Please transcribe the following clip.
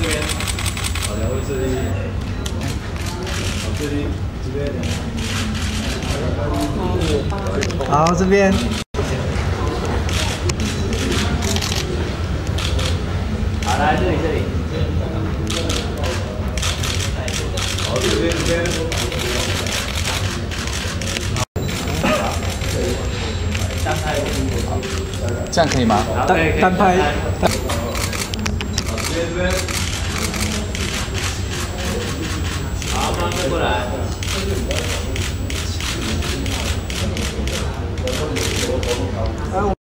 边，好，两位这里，好，这里这边， 好，这边。 好，来这里。 好，这边。 单拍， 这样可以吗？单拍。 好，这边。 好，慢慢过来。 哎，我